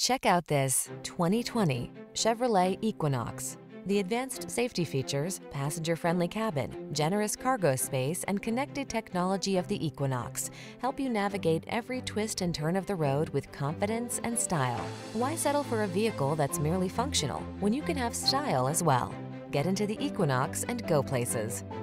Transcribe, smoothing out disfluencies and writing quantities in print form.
Check out this 2020 Chevrolet Equinox. The advanced safety features, passenger-friendly cabin, generous cargo space, and connected technology of the Equinox help you navigate every twist and turn of the road with confidence and style. Why settle for a vehicle that's merely functional when you can have style as well? Get into the Equinox and go places.